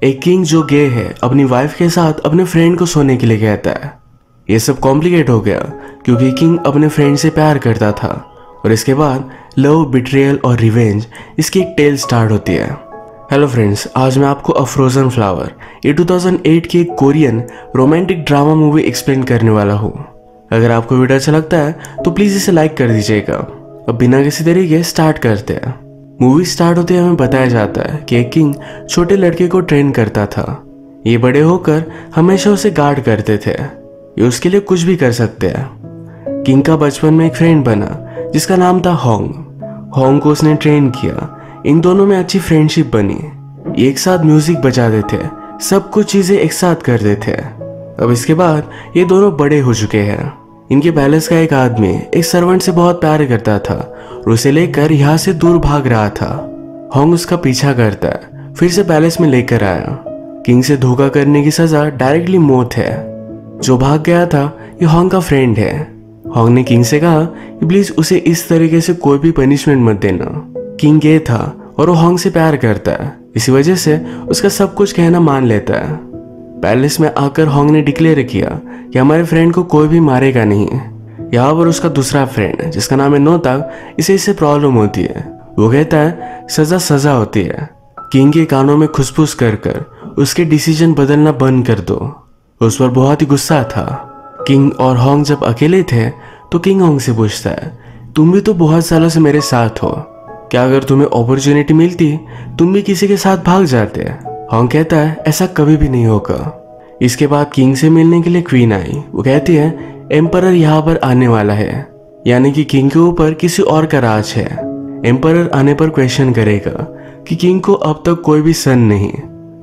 एक किंग जो गे है अपनी वाइफ के साथ अपने फ्रेंड को सोने के लिए कहता है। ये सब कॉम्प्लिकेट हो गया क्योंकि किंग अपने फ्रेंड से प्यार करता था और इसके बाद लव, बिट्रियल और रिवेंज इसकी एक टेल स्टार्ट होती है। हेलो फ्रेंड्स, आज मैं आपको अ फ्रोजन फ्लावर ये 2008 की एक Korean romantic drama movie explain करने वाला हूँ। अगर आपको वीडियो अच्छा लगता है तो प्लीज़ इसे लाइक कर दीजिएगा। अब बिना किसी तरीके स्टार्ट करते हैं। मूवी स्टार्ट होते हमें बताया जाता है कि एक किंग छोटे लड़के को ट्रेन करता था। ये बड़े होकर हमेशा उसे गार्ड करते थे। ये उसके लिए कुछ भी कर सकते हैं। किंग का बचपन में एक फ्रेंड बना जिसका नाम था होंग को उसने ट्रेन किया। इन दोनों में अच्छी फ्रेंडशिप बनी। ये एक साथ म्यूजिक बजाते थे, सब कुछ चीजें एक साथ करते थे। अब इसके बाद ये दोनों बड़े हो चुके हैं। इनके पैलेस का एक आदमी एक सर्वेंट से बहुत प्यार करता था और उसे लेकर यहाँ से दूर भाग रहा था। होंग उसका पीछा करता है, फिर से पैलेस में लेकर आया। किंग से धोखा करने की सजा डायरेक्टली मौत है। जो भाग गया था ये होंग का फ्रेंड है। होंग ने किंग से कहा कि प्लीज उसे इस तरीके से कोई भी पनिशमेंट मत देना। किंग ये था और वो होंग से प्यार करता है, इसी वजह से उसका सब कुछ कहना मान लेता है। पैलेस में आकर होंग ने डिक्लेयर किया कि हमारे फ्रेंड को कोई भी मारेगा नहीं। यहाँ पर उसका दूसरा फ्रेंड जिसका नाम है नोताक, इसे इससे प्रॉब्लम होती है। वो कहता है सजा सजा होती है। किंग के कानों में खुसफुस कर कर उसके डिसीजन बदलना बंद कर दो। उस पर बहुत ही गुस्सा था। किंग और होंग जब अकेले थे तो किंग होंग से पूछता है, तुम भी तो बहुत सालों से मेरे साथ हो, क्या अगर तुम्हें अपॉर्चुनिटी मिलती तुम भी किसी के साथ भाग जाते? होंग कहता है ऐसा कभी भी नहीं होगा। इसके बाद किंग से मिलने के लिए क्वीन आई। वो कहती है एम्परर यहाँ पर आने वाला है, यानी कि किंग के ऊपर किसी और का राज है। एम्परर आने पर क्वेश्चन करेगा कि किंग को अब तक कोई भी सन नहीं।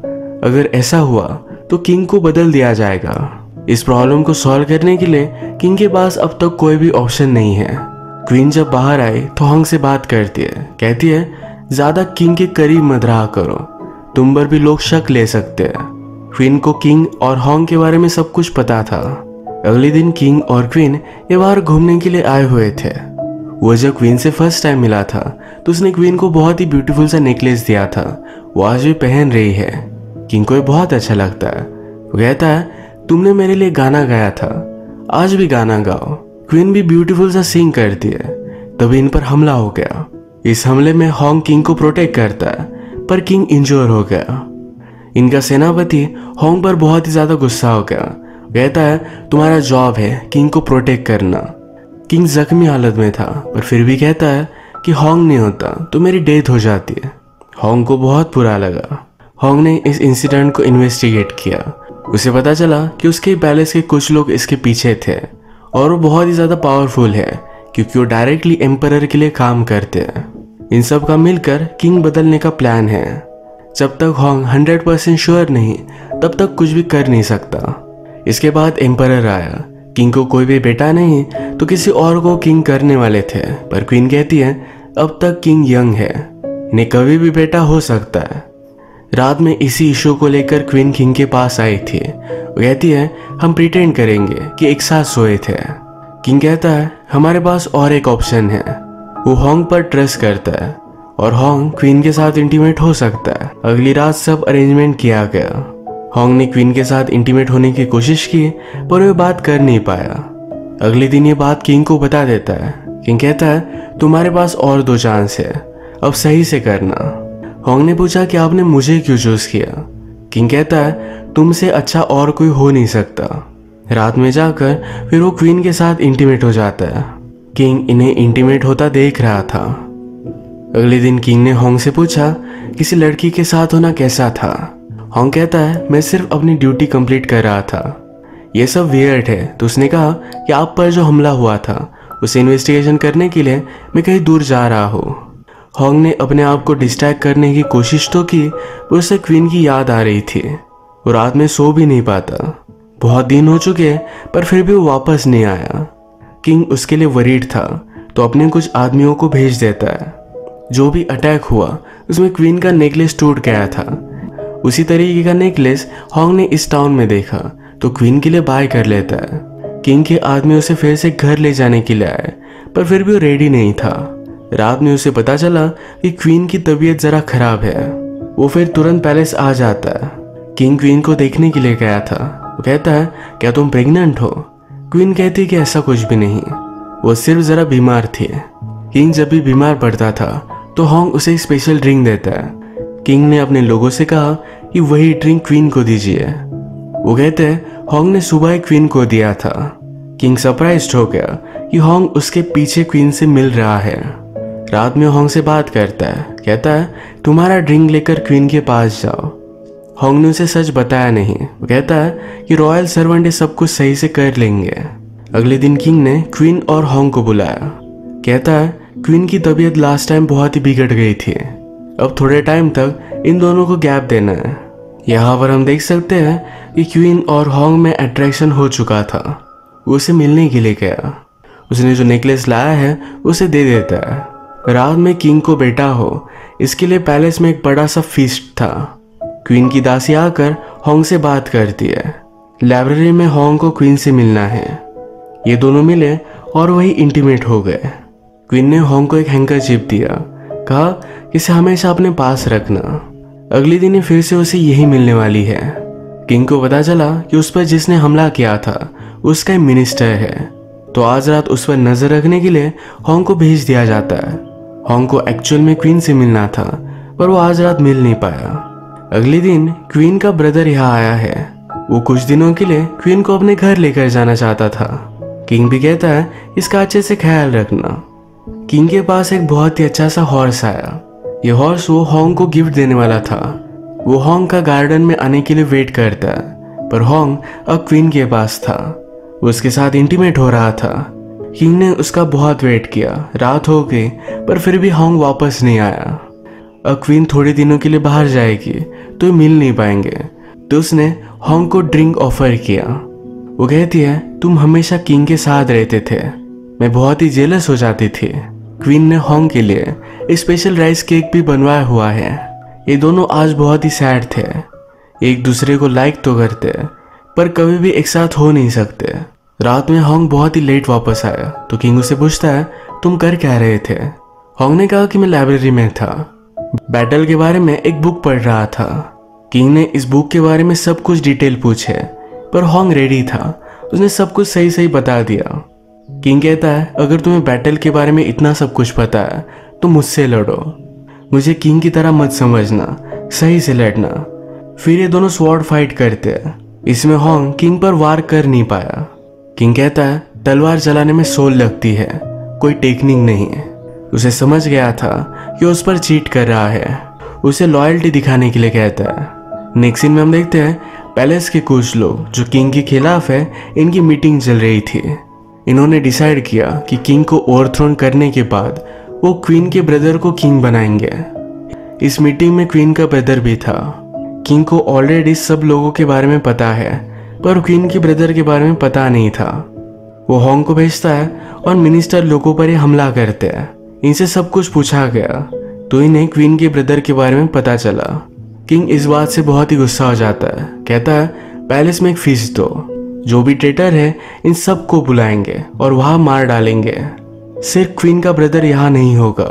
अगर ऐसा हुआ तो किंग को बदल दिया जाएगा। इस प्रॉब्लम को सॉल्व करने के लिए किंग के पास अब तक कोई भी ऑप्शन नहीं है। क्वीन जब बाहर आई तो होंग से बात करती है, कहती है ज्यादा किंग के करीब मत रहा करो, तुम पर भी लोग शक ले सकते हैं। क्वीन को किंग और होंग के बारे में सब कुछ पता था। अगले दिन किंग और क्वीन ये बाहर घूमने के लिए आए हुए थे। वो जब क्वीन से फर्स्ट टाइम मिला था तो उसने क्वीन को बहुत ही ब्यूटीफुल सा नेकलेस दिया था। वो आज भी पहन रही है। किंग को ये बहुत अच्छा लगता है। वो कहता है तुमने मेरे लिए गाना गाया था, आज भी गाना गाओ। क्वीन भी ब्यूटीफुल सा सिंग करती है। तभी इन पर हमला हो गया। इस हमले में होंग किंग को प्रोटेक्ट करता है पर किंग इंजोर हो गया। इनका सेनापति होंग पर बहुत ही ज्यादा गुस्सा हो गया। कहता है तुम्हारा जॉब है किंग को प्रोटेक्ट करना। किंग जख्मी हालत में था पर फिर भी कहता है कि होंग नहीं होता तो मेरी डेथ हो जाती है। होंग को बहुत बुरा लगा। होंग ने इस इंसिडेंट को इन्वेस्टिगेट किया। उसे पता चला कि उसके पैलेस के कुछ लोग इसके पीछे थे और वो बहुत ही ज्यादा पावरफुल है क्योंकि वो डायरेक्टली एम्परर के लिए काम करते हैं। इन सब का मिलकर किंग बदलने का प्लान है। जब तक होंग 100% श्योर नहीं तब तक कुछ भी कर नहीं सकता। इसके बाद एम्परर आया। किंग को कोई भी बेटा नहीं तो किसी और को किंग करने वाले थे, पर क्वीन कहती है अब तक किंग यंग है, इन्हें कभी भी बेटा हो सकता है। रात में इसी इशू को लेकर क्वीन किंग के पास आई थी। वो कहती है हम प्रिटेंड करेंगे कि एक साथ सोए थे। किंग कहता है हमारे पास और एक ऑप्शन है। वो होंग पर ट्रस्ट करता है और होंग क्वीन के साथ इंटीमेट हो सकता है। अगली रात सब अरेंजमेंट किया गया। होंग ने क्वीन के साथ इंटीमेट होने की कोशिश की पर वो बात कर नहीं पाया। अगले दिन ये बात किंग को बता देता है। किंग कहता है तुम्हारे पास और 2 चांस है, अब सही से करना। होंग ने पूछा कि आपने मुझे क्यों चूज किया? किंग कहता है तुमसे अच्छा और कोई हो नहीं सकता। रात में जाकर फिर वो क्वीन के साथ इंटीमेट हो जाता है। किंग इन्हें इंटीमेट होता देख रहा था। अगले दिन किंग ने होंग से पूछा किसी लड़की के साथ होना कैसा था? होंग कहता है मैं सिर्फ अपनी ड्यूटी कंप्लीट कर रहा था, ये सब वियर्ड है। तो उसने कहा कि आप पर जो हमला हुआ था उसे इन्वेस्टिगेशन करने के लिए मैं कहीं दूर जा रहा हूँ। होंग ने अपने आप को डिस्ट्रैक्ट करने की कोशिश तो की पर उसे क्वीन की याद आ रही थी। वो रात में सो भी नहीं पाता। बहुत दिन हो चुके पर फिर भी वो वापस नहीं आया। किंग उसके लिए वरीड था तो अपने कुछ आदमियों को भेज देता है। जो भी अटैक हुआ उसमें क्वीन का नेकलेस टूट गया था। उसी तरीके का नेकलेस होंग ने इस टाउन में देखा तो क्वीन के लिए बाय कर लेता है। किंग के आदमी उसे फिर से घर ले जाने के लिए आए पर फिर भी वो रेडी नहीं था। रात में उसे पता चला कि क्वीन की तबीयत जरा खराब है। वो फिर तुरंत पैलेस आ जाता है। किंग क्वीन को देखने के लिए गया था। वो कहता है क्या तुम प्रेग्नेंट हो? क्वीन कहती है कि ऐसा कुछ भी नहीं, वो सिर्फ जरा बीमार थी। किंग जब भी बीमार पड़ता था तो हॉन्ग उसे एक स्पेशल ड्रिंक देता है। किंग ने अपने लोगों से कहा कि वही ड्रिंक क्वीन को दीजिए। वो कहते हैं हॉन्ग ने सुबह क्वीन को दिया था। किंग सरप्राइज्ड हो गया कि हॉन्ग उसके पीछे क्वीन से मिल रहा है। रात में हॉन्ग से बात करता है, कहता है तुम्हारा ड्रिंक लेकर क्वीन के पास जाओ। हॉन्ग ने उसे सच बताया नहीं। वो कहता है कि रॉयल सर्वेंट ये सब कुछ सही से कर लेंगे। अगले दिन किंग ने क्वीन और हॉन्ग को बुलाया। कहता है क्वीन की तबीयत लास्ट टाइम बहुत ही बिगड़ गई थी, अब थोड़े टाइम तक इन दोनों को गैप देना है। यहाँ पर हम देख सकते हैं कि क्वीन और हॉन्ग में अट्रैक्शन हो चुका था। वो उसे मिलने के लिए गया। उसने जो नेकलेस लाया है उसे दे देता है। रात में किंग को बेटा हो इसके लिए पैलेस में एक बड़ा सा फीस्ट था। क्वीन की दासी आकर हॉन्ग से बात करती है। लाइब्रेरी में हॉन्ग को क्वीन से मिलना है। ये दोनों मिले और वही इंटीमेट हो गए। क्वीन ने हॉन्ग को एक हैंकरचीफ दिया, कहा इसे हमेशा अपने पास रखना। अगले दिन ही फिर से उसे यही मिलने वाली है। किंग को पता चला कि उस पर जिसने हमला किया था उसका एक मिनिस्टर है, तो आज रात उस पर नजर रखने के लिए हॉन्ग को भेज दिया जाता है। हॉन्ग को एक्चुअल में क्वीन से मिलना था पर वो आज रात मिल नहीं पाया। अगले दिन क्वीन का ब्रदर यहाँ आया है। वो कुछ दिनों के लिए क्वीन को अपने घर लेकर जाना चाहता था। किंग भी कहता है इसका अच्छे से ख्याल रखना। किंग के पास एक बहुत ही अच्छा सा हॉर्स आया। ये हॉर्स वो हॉन्ग को गिफ्ट देने वाला था। वो हॉन्ग का गार्डन में आने के लिए वेट करता है, पर हॉन्ग अब क्वीन के पास था। वो उसके साथ इंटीमेट हो रहा था। किंग ने उसका बहुत वेट किया। रात हो गई पर फिर भी हॉन्ग वापस नहीं आया। अब क्वीन थोड़े दिनों के लिए बाहर जाएगी तो मिल नहीं पाएंगे, तो उसने हॉन्ग को ड्रिंक ऑफर किया। वो कहती है तुम हमेशा किंग के साथ रहते थे, मैं बहुत ही जेलस हो जाती थी। क्वीन ने हॉन्ग के लिए एक स्पेशल राइस केक भी बनवाया हुआ है। ये दोनों आज बहुत ही सैड थे। एक दूसरे को लाइक तो करते पर कभी भी एक साथ हो नहीं सकते। रात में हॉन्ग बहुत ही लेट वापस आया तो किंग उसे पूछता है तुम कर क्या रहे थे? हॉन्ग ने कहा कि मैं लाइब्रेरी में था, बैटल के बारे में एक बुक पढ़ रहा था। किंग ने इस बुक के बारे में सब कुछ डिटेल पूछे पर हॉन्ग रेडी था, उसने सब कुछ सही सही बता दिया। किंग कहता है अगर तुम्हें बैटल के बारे में इतना सब कुछ पता है तो मुझसे लड़ो, मुझे किंग की तरह मत समझना, सही से लड़ना। फिर ये दोनों स्वॉर्ड फाइट करते हैं। इसमें हॉन्ग किंग पर वार कर नहीं पाया। किंग कहता है तलवार चलाने में सोल लगती है, कोई टेक्निक नहीं है। उसे समझ गया था कि उस पर चीट कर रहा है, उसे लॉयल्टी दिखाने के लिए कहता है। नेक्स्ट सीन में हम देखते हैं पैलेस के कुछ लोग जो किंग के खिलाफ है, इनकी मीटिंग चल रही थी। इन्होंने डिसाइड किया कि किंग को ओवरथ्रोन करने के बाद वो क्वीन के ब्रदर को किंग बनाएंगे। इस मीटिंग में क्वीन का ब्रदर भी था। किंग को ऑलरेडी सब लोगों के बारे में पता है पर क्वीन के ब्रदर के बारे में पता नहीं था। वो हॉन्ग को भेजता है और मिनिस्टर लोगों पर ही हमला करते हैं। इनसे सब कुछ पूछा गया तो इन्हें क्वीन के ब्रदर के बारे में पता चला। किंग इस बात से बहुत ही गुस्सा हो जाता है, कहता है पैलेस में एक फीस दो, जो भी ट्रेटर है इन सबको बुलाएंगे और वहां मार डालेंगे। सिर्फ क्वीन का ब्रदर यहाँ नहीं होगा,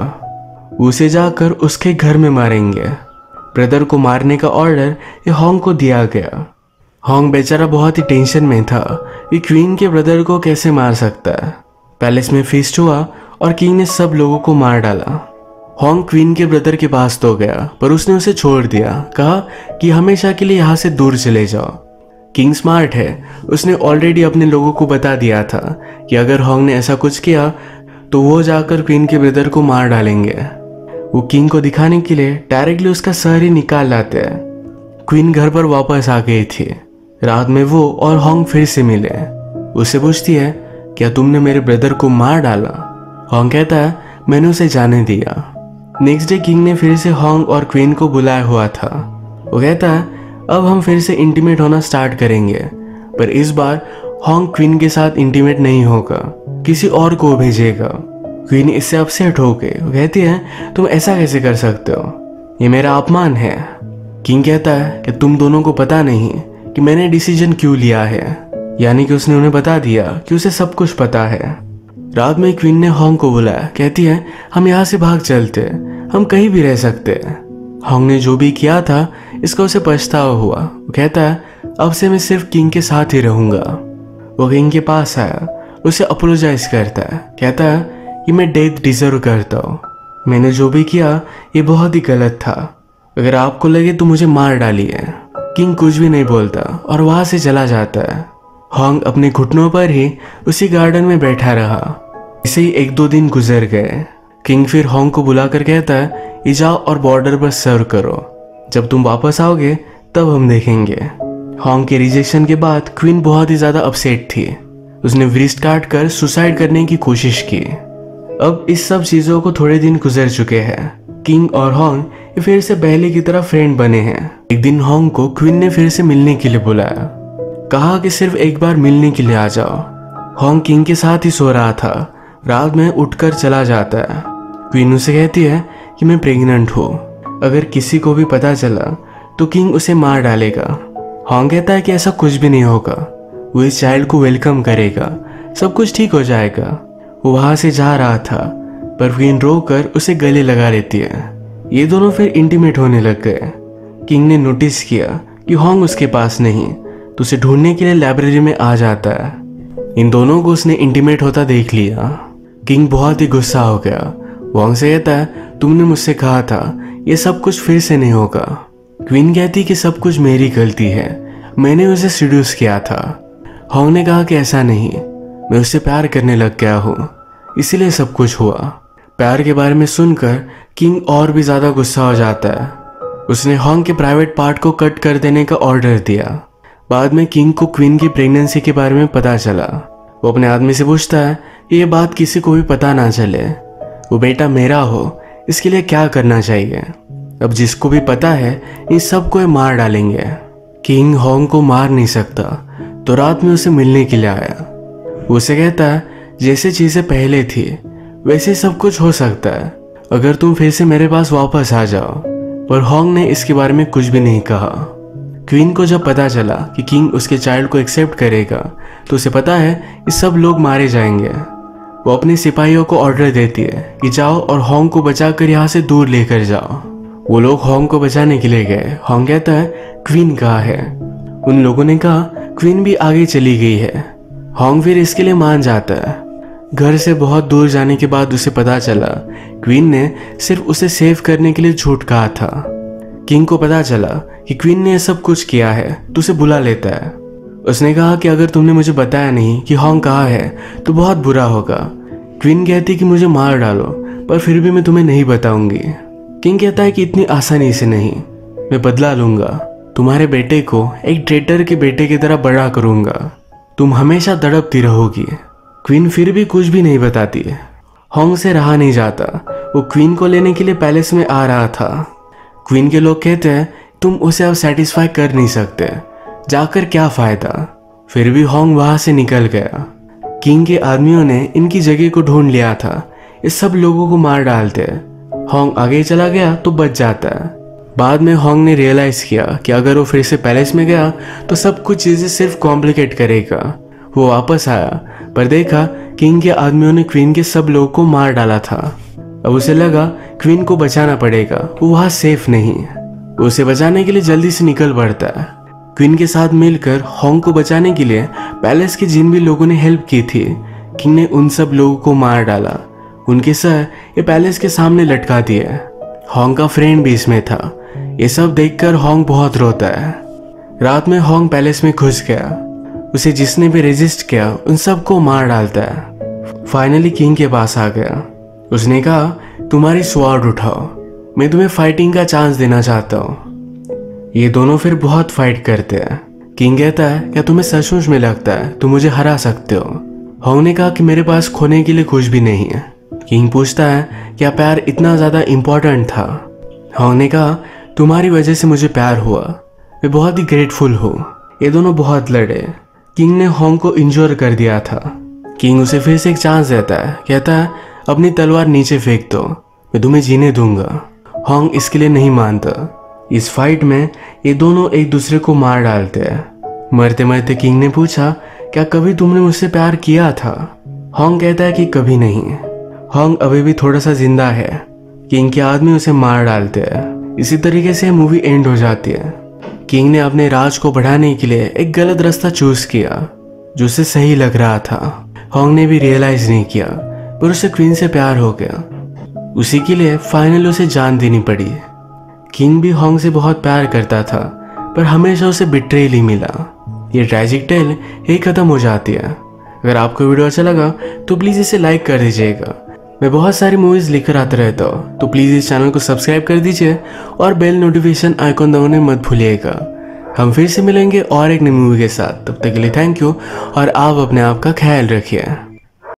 उसे जाकर उसके घर में मारेंगे। ब्रदर को मारने का ऑर्डर ये हॉन्ग को दिया गया। हॉन्ग बेचारा बहुत ही टेंशन में था कि क्वीन के ब्रदर को कैसे मार सकता है। पैलेस में फीस्ट हुआ और किंग ने सब लोगों को मार डाला। हॉन्ग क्वीन के ब्रदर के पास तो गया पर उसने उसे छोड़ दिया, कहा कि हमेशा के लिए यहाँ से दूर चले जाओ। किंग स्मार्ट है, उसने ऑलरेडी अपने लोगों को बता दिया था कि अगर हॉन्ग ने ऐसा कुछ किया तो वो जाकर क्वीन के ब्रदर को मार डालेंगे। वो किंग को दिखाने के लिए डायरेक्टली उसका सर ही निकाल लाते हैं। क्वीन घर पर वापस आ गई थी। रात में वो और हॉन्ग फिर से मिले। उससे पूछती है क्या तुमने मेरे ब्रदर को मार डाला? हॉन्ग कहता है मैंने उसे जाने दिया। नेक्स्ट डे किंग ने फिर से हॉन्ग और क्वीन को बुलाया हुआ था। वो कहता है अब हम फिर से इंटीमेट होना स्टार्ट करेंगे, पर इस बार हॉन्ग क्वीन के साथ इंटीमेट नहीं होगा, किसी और को भेजेगा। क्वीन इससे अपसेट हो गई। वो कहती है तुम ऐसा कैसे कर सकते हो, ये मेरा अपमान है। किंग कहता है कि तुम दोनों को पता नहीं कि मैंने डिसीजन क्यों लिया है, यानी कि उसने उन्हें बता दिया कि उसे सब कुछ पता है। रात में क्वीन ने हॉन्ग को बुलाया, कहती है हम यहाँ से भाग चलते, हम कहीं भी रह सकते हैं। हॉन्ग ने जो भी किया था इसका उसे पछतावा हुआ। वो कहता है अब से मैं सिर्फ किंग के साथ ही रहूंगा। वो किंग के पास आया, उसे अपोलोजाइज करता है, कहता है कि मैं डेथ डिजर्व करता हूँ, मैंने जो भी किया ये बहुत ही गलत था, अगर आपको लगे तो मुझे मार डालिए। किंग कुछ भी नहीं बोलता और वहां से चला जाता है। हॉन्ग अपने घुटनों पर ही उसी गार्डन में बैठा रहा। इसे ही 1-2 दिन गुजर गए। किंग फिर हॉन्ग को बुलाकर कहता है ये जाओ और बॉर्डर पर सर्व करो, जब तुम वापस आओगे तब हम देखेंगे। हॉन्ग के रिजेक्शन के बाद क्वीन बहुत ही ज्यादा अपसेट थी। उसने व्रिस्ट काट कर सुसाइड करने की कोशिश की। अब इस सब चीजों को थोड़े दिन गुजर चुके हैं। किंग और हॉन्ग फिर से पहले की तरह फ्रेंड बने हैं। एक दिन हॉन्ग को क्वीन ने फिर से मिलने के लिए बुलाया, कहा कि सिर्फ एक बार मिलने के लिए आ जाओ। हॉन्ग किंग के साथ ही सो रहा था। रात में उठकर चला जाता है। क्वीन उसे कहती है कि मैं प्रेग्नेंट हूँ, अगर किसी को भी पता चला तो किंग उसे मार डालेगा। हॉन्ग कहता है कि ऐसा कुछ भी नहीं होगा, वो इस चाइल्ड को वेलकम करेगा, सब कुछ ठीक हो जाएगा। वो वहां से जा रहा था पर क्वीन रोककर उसे गले लगा लेती है। ये दोनों फिर इंटीमेट होने लग गए। किंग ने नोटिस किया कि हॉन्ग उसके पास नहीं, तो उसे ढूंढने के लिए लाइब्रेरी में आ जाता है। इन दोनों को उसने इंटीमेट होता देख लिया। किंग बहुत ही गुस्सा हो गया। हॉन्ग से कहता है तुमने मुझसे कहा था ये सब कुछ फिर से नहीं होगा। क्वीन कहती कि सब कुछ मेरी गलती है, मैंने उसे सीड्यूस किया था। हॉन्ग ने कहा कि ऐसा नहीं, मैं उससे प्यार करने लग गया हूँ, इसीलिए सब कुछ हुआ। प्यार के बारे में सुनकर किंग और भी ज्यादा गुस्सा हो जाता है। उसने हॉन्ग के प्राइवेट पार्ट को कट कर देने का ऑर्डर दिया। बाद में किंग को क्वीन की प्रेगनेंसी के बारे में पता चला। वो अपने आदमी से पूछता है कि ये बात किसी को भी पता ना चले, वो बेटा मेरा हो, इसके लिए क्या करना चाहिए। अब जिसको भी पता है इन सबको ये मार डालेंगे। किंग हॉन्ग को मार नहीं सकता, तो रात में उसे मिलने के लिए आया। वो उसे कहता है जैसे चीजें पहले थी वैसे सब कुछ हो सकता है, अगर तुम फिर से मेरे पास वापस आ जाओ। पर हॉन्ग ने इसके बारे में कुछ भी नहीं कहा। क्वीन को जब पता चला कि किंग उसके चाइल्ड को एक्सेप्ट करेगा तो उसे पता है कि सब लोग मारे जाएंगे। वो अपने सिपाहियों को ऑर्डर देती है कि जाओ और हॉन्ग को बचाकर यहाँ से दूर लेकर जाओ। वो लोग हॉन्ग को बचाने के लिए गए। हॉन्ग कहता है क्वीन कहाँ है। उन लोगों ने कहा क्वीन भी आगे चली गई है। हॉन्ग फिर इसके लिए मान जाता है। घर से बहुत दूर जाने के बाद उसे पता चला क्वीन ने सिर्फ उसे सेव करने के लिए झूठ कहा था। किंग को पता चला कि क्वीन ने सब कुछ किया है तो उसे बुला लेता है। उसने कहा कि अगर तुमने मुझे बताया नहीं कि हॉन्ग कहाँ है तो बहुत बुरा होगा। क्वीन कहती कि मुझे मार डालो, पर फिर भी मैं तुम्हें नहीं बताऊंगी। किंग कहता है कि इतनी आसानी से नहीं, मैं बदला लूंगा, तुम्हारे बेटे को एक ट्रेटर के बेटे की तरह बड़ा करूंगा, तुम हमेशा तड़पती रहोगी। क्वीन फिर भी कुछ भी नहीं बताती। हॉन्ग से रहा नहीं जाता। वो क्वीन को लेने के लिए पैलेस में आ रहा था। क्वीन के लोग कहते हैं तुम उसे अब सेटिस्फाई कर नहीं सकते, जाकर क्या फायदा। फिर भी हॉन्ग वहां से निकल गया। किंग के आदमियों ने इनकी जगह को ढूंढ लिया था, इस सब लोगों को मार डालते। हॉन्ग आगे चला गया तो बच जाता है। बाद में हॉन्ग ने रियलाइज किया कि अगर वो फिर से पैलेस में गया तो सब कुछ चीजें सिर्फ कॉम्प्लिकेट करेगा। वो वापस आया पर देखा किंग के आदमियों ने क्वीन के सब लोगों को मार डाला था। अब उसे लगा क्वीन को बचाना पड़ेगा, वो वहां सेफ नहीं है। वो उसे बचाने के लिए जल्दी से निकल पड़ता है। क्वीन के साथ मिलकर हॉन्ग को बचाने के लिए पैलेस के जिन भी लोगों ने हेल्प की थी, किंग ने उन सब लोगों को मार डाला। उनके सर ये पैलेस के सामने लटका दिए। हॉन्ग का फ्रेंड भी इसमें था। ये सब देखकर हॉन्ग बहुत रोता है। रात में हॉन्ग पैलेस में घुस गया। उसे जिसने भी रेजिस्ट किया उन सबको मार डालता है। फाइनली किंग के पास आ गया। उसने कहा तुम्हारी स्वॉर्ड उठाओ, मैं तुम्हें फाइटिंग का चांस देना चाहता हूँ। ये दोनों फिर बहुत फाइट करते हैं। किंग कहता है क्या तुम्हें सचमुच में लगता है तुम मुझे हरा सकते हो। हॉन्ग ने कहा कि मेरे पास खोने के लिए कुछ भी नहीं है। किंग पूछता है क्या प्यार इतना ज्यादा इंपॉर्टेंट था। हॉन्ग ने कहा तुम्हारी वजह से मुझे प्यार हुआ, मैं बहुत ही ग्रेटफुल हूँ। ये दोनों बहुत लड़े। किंग ने हॉन्ग को इंजोर कर दिया था। किंग उसे फिर से एक चांस देता है, कहता है अपनी तलवार नीचे फेंक दो, मैं तुम्हें जीने दूंगा। हॉन्ग इसके लिए नहीं मानता। इस फाइट में ये दोनों एक दूसरे को मार डालते हैं। मरते मरते किंग ने पूछा क्या कभी तुमने मुझसे प्यार किया था। हॉन्ग कहता है कि कभी नहीं। हॉन्ग अभी भी थोड़ा सा जिंदा है। किंग के आदमी उसे मार डालते हैं। इसी तरीके से मूवी एंड हो जाती है। किंग ने अपने राज को बढ़ाने के लिए एक गलत रास्ता चूज किया जो उसे सही लग रहा था। होंग ने भी रियलाइज नहीं किया, पर उसे क्वीन से प्यार हो गया। उसी के लिए फाइनल उसे जान देनी पड़ी। किंग भी होंग से बहुत प्यार करता था, पर हमेशा उसे बिट्रेल ही मिला। ये ट्रैजिक टेल यही खत्म हो जाती है। अगर आपको वीडियो अच्छा लगा तो प्लीज़ इसे लाइक कर दीजिएगा। मैं बहुत सारी मूवीज़ लेकर आता रहता हूँ, तो प्लीज़ इस चैनल को सब्सक्राइब कर दीजिए और बेल नोटिफिकेशन आइकॉन दबाने मत भूलिएगा। हम फिर से मिलेंगे और एक नई मूवी के साथ। तब तक के लिए थैंक यू और आप अपने आप का ख्याल रखिए।